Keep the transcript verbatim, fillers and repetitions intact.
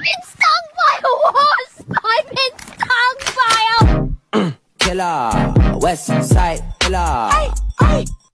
been stung by a wasp! I've been stung by a... Killer, West Side Killer. Hey, hey.